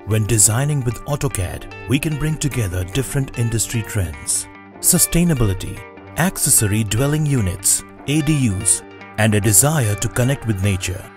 When designing with AutoCAD, we can bring together different industry trends, sustainability, accessory dwelling units, ADUs, and a desire to connect with nature.